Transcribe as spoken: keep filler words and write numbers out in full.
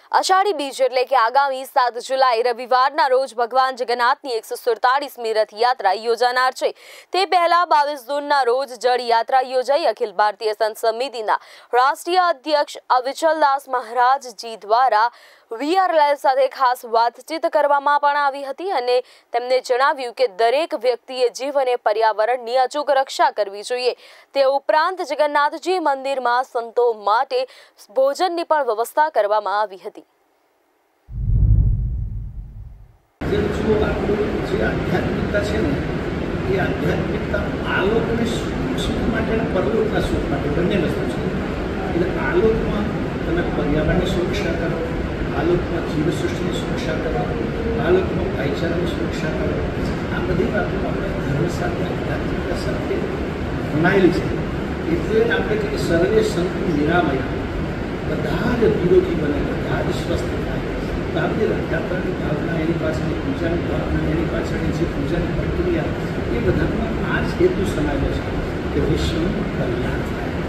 અષાઢી બીજ એટલે કે આગામી સાત જુલાઈ રવિવારના રોજ ભગવાન જગન્નાથની એકસો સુડતાલીસમી રથયાત્રા યોજાનાર છે। તે પહેલા બાવીસ જૂનના રોજ જળ યાત્રા યોજાઈ અખિલ ભારતીય સંત સમિતિના રાષ્ટ્રીય અધ્યક્ષ અવિચલદાસ મહારાજજી દ્વારા વીઆર લાઈવ સાથે ખાસ વાતચીત કરવામાં પણ આવી હતી અને તેમને જણાવ્યું કે દરેક વ્યક્તિએ જીવ અને પર્યાવરણની અચૂક રક્ષા કરવી જોઈએ। તે ઉપરાંત જગન્નાથજી મંદિરમાં સંતો માટે ભોજનની પણ વ્યવસ્થા કરવામાં આવી હતી। आध्यात्मिकता है ये आध्यात्मिकता आलोक ने सुख परलोकना सुख बने वस्तु है। आलोक में तब पर्यावरण की सुरक्षा करो, आलोक में जीव सृष्टि की सुरक्षा करो, आलोक में भाईचारा की सुरक्षा करो। आ बधी बातों अपने धर्म साथ आध्यात्मिकता साथ बनाएली है। એટલે આપણે કહીએ સર્વે સંતુ નિરામયા, બધા જ વિરોધી બને, બધા જ સ્વસ્થ થાય। તો આપણી રથયાત્રાની ભાવના, એની પાછળની પૂજાની ભાવના, એની પાછળની જે પૂજાની પ્રક્રિયા, એ બધામાં આ જ હેતુ સમાયેલો છે કે વિશ્વનું કલ્યાણ થાય।